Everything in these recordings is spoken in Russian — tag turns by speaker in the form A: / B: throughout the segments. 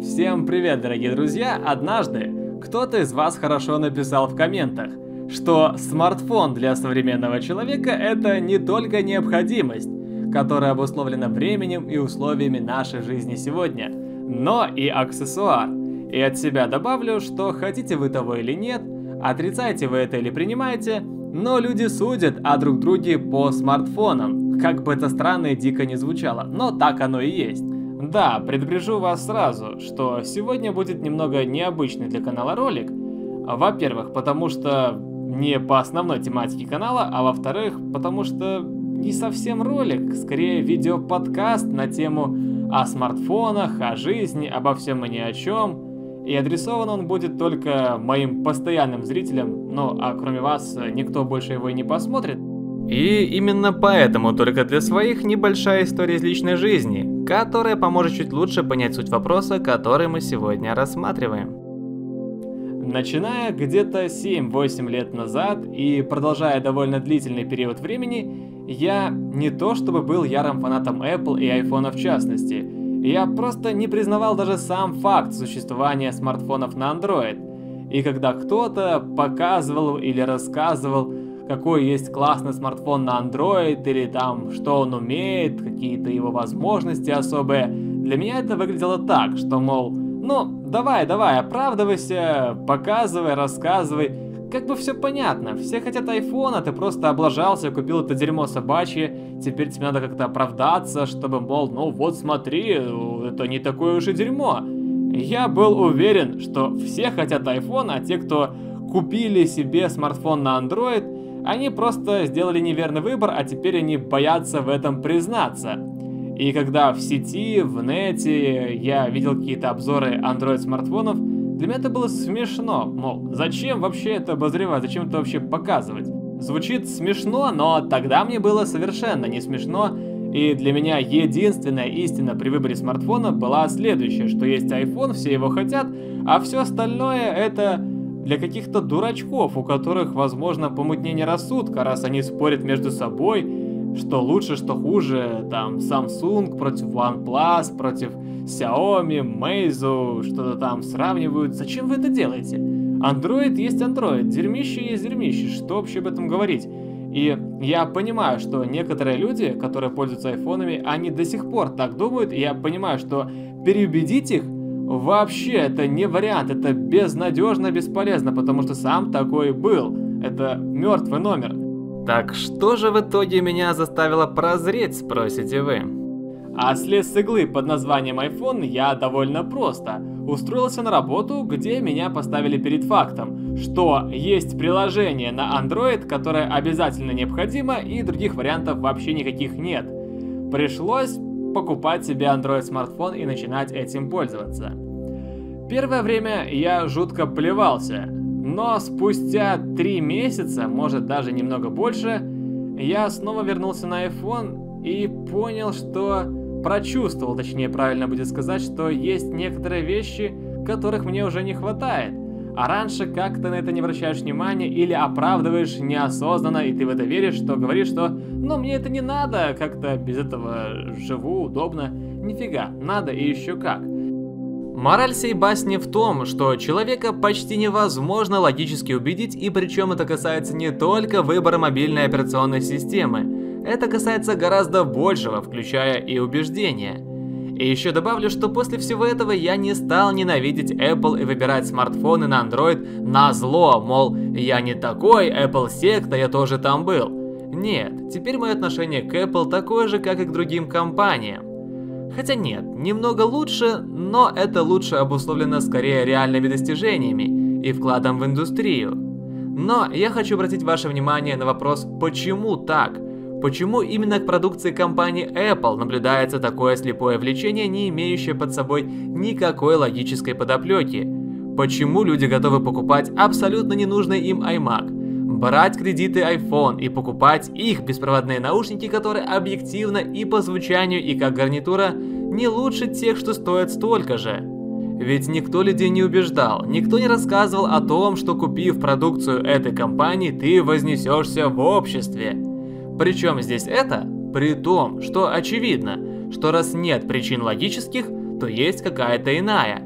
A: Всем привет, дорогие друзья! Однажды кто-то из вас хорошо написал в комментах, что смартфон для современного человека — это не только необходимость, которая обусловлена временем и условиями нашей жизни сегодня, но и аксессуар. И от себя добавлю, что хотите вы того или нет, отрицаете вы это или принимаете, но люди судят о друг друге по смартфонам. Как бы это странно и дико не звучало, но так оно и есть. Да, предупрежу вас сразу, что сегодня будет немного необычный для канала ролик. Во-первых, потому что не по основной тематике канала, а во-вторых, потому что не совсем ролик, скорее видеоподкаст на тему о смартфонах, о жизни, обо всем и ни о чем. И адресован он будет только моим постоянным зрителям, ну а кроме вас никто больше его и не посмотрит. И именно поэтому только для своих небольшая история из личной жизни, которая поможет чуть лучше понять суть вопроса, который мы сегодня рассматриваем. Начиная где-то 7-8 лет назад и продолжая довольно длительный период времени, я не то чтобы был ярым фанатом Apple и iPhone в частности, я просто не признавал даже сам факт существования смартфонов на Android. И когда кто-то показывал или рассказывал, какой есть классный смартфон на Android, или там, что он умеет, какие-то его возможности особые, для меня это выглядело так, что, мол, ну, давай, оправдывайся, показывай, рассказывай. Как бы все понятно, все хотят iPhone, а ты просто облажался, купил это дерьмо собачье, теперь тебе надо как-то оправдаться, чтобы, мол, ну вот смотри, это не такое уж и дерьмо. Я был уверен, что все хотят iPhone, а те, кто купили себе смартфон на Android, они просто сделали неверный выбор, а теперь они боятся в этом признаться. И когда в сети, в нете я видел какие-то обзоры Android смартфонов, для меня это было смешно, мол, зачем вообще это обозревать, зачем это вообще показывать? Звучит смешно, но тогда мне было совершенно не смешно, и для меня единственная истина при выборе смартфона была следующая, что есть iPhone, все его хотят, а все остальное это для каких-то дурачков, у которых, возможно, помутнение рассудка, раз они спорят между собой, что лучше, что хуже, там, Samsung против OnePlus, против Xiaomi, Meizu, что-то там сравнивают. Зачем вы это делаете? Android есть Android, дерьмище есть дерьмище, что вообще об этом говорить? И я понимаю, что некоторые люди, которые пользуются айфонами, они до сих пор так думают, и я понимаю, что переубедить их вообще это не вариант, это безнадежно бесполезно, потому что сам такой был. Это мертвый номер. Так что же в итоге меня заставило прозреть, спросите вы? А слез с иглы под названием iPhone я довольно просто. Устроился на работу, где меня поставили перед фактом, что есть приложение на Android, которое обязательно необходимо, и других вариантов вообще никаких нет. Пришлось покупать себе Android смартфон и начинать этим пользоваться. Первое время я жутко плевался, но спустя 3 месяца, может даже немного больше, я снова вернулся на iPhone и понял, что прочувствовал, точнее правильно будет сказать, что есть некоторые вещи, которых мне уже не хватает. А раньше как-то на это не обращаешь внимания или оправдываешь неосознанно, и ты в это веришь, что говоришь, что ну мне это не надо, как-то без этого живу, удобно. Нифига, надо и еще как. Мораль сей басни в том, что человека почти невозможно логически убедить, и причем это касается не только выбора мобильной операционной системы. Это касается гораздо большего, включая и убеждения. И еще добавлю, что после всего этого я не стал ненавидеть Apple и выбирать смартфоны на Android назло, мол, я не такой, Apple секта, я тоже там был. Нет, теперь мое отношение к Apple такое же, как и к другим компаниям. Хотя нет, немного лучше, но это лучше обусловлено скорее реальными достижениями и вкладом в индустрию. Но я хочу обратить ваше внимание на вопрос, почему так? Почему именно к продукции компании Apple наблюдается такое слепое влечение, не имеющее под собой никакой логической подоплеки? Почему люди готовы покупать абсолютно ненужный им iMac, брать кредиты iPhone и покупать их беспроводные наушники, которые объективно и по звучанию, и как гарнитура не лучше тех, что стоят столько же? Ведь никто людей не убеждал, никто не рассказывал о том, что купив продукцию этой компании, ты вознесешься в обществе. Причем здесь это? При том, что очевидно, что раз нет причин логических, то есть какая-то иная.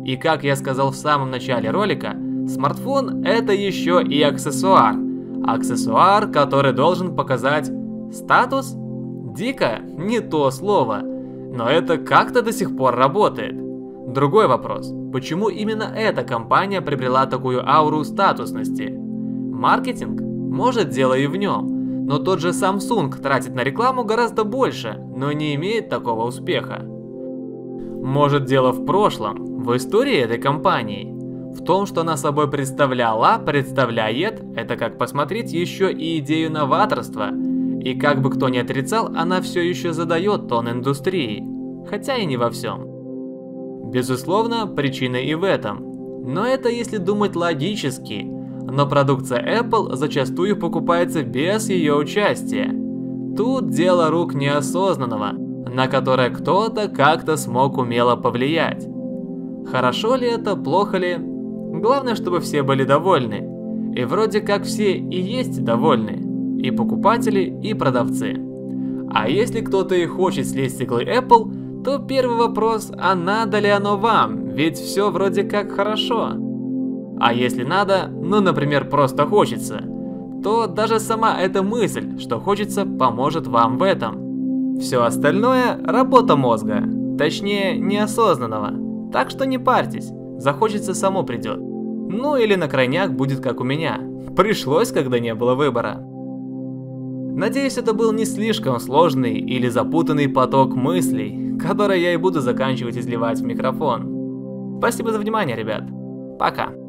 A: И как я сказал в самом начале ролика, смартфон это еще и аксессуар. Аксессуар, который должен показать статус? Дико, не то слово. Но это как-то до сих пор работает. Другой вопрос, почему именно эта компания приобрела такую ауру статусности? Маркетинг? Может, дело и в нем. Но тот же Samsung тратит на рекламу гораздо больше, но не имеет такого успеха. Может, дело в прошлом, в истории этой компании? В том, что она собой представляет, это как посмотреть еще и идею новаторства. И как бы кто ни отрицал, она все еще задает тон индустрии. Хотя и не во всем. Безусловно, причина и в этом. Но это если думать логически. Но продукция Apple зачастую покупается без ее участия. Тут дело рук неосознанного, на которое кто-то как-то смог умело повлиять. Хорошо ли это, плохо ли? Главное, чтобы все были довольны. И вроде как все и есть довольны. И покупатели, и продавцы. А если кто-то и хочет слезть с иглы Apple, то первый вопрос, а надо ли оно вам? Ведь все вроде как хорошо. А если надо, ну например просто хочется, то даже сама эта мысль, что хочется, поможет вам в этом. Все остальное – работа мозга, точнее неосознанного. Так что не парьтесь, захочется само придет. Ну или на крайняк будет как у меня. Пришлось, когда не было выбора. Надеюсь, это был не слишком сложный или запутанный поток мыслей, который я и буду заканчивать изливать в микрофон. Спасибо за внимание, ребят. Пока.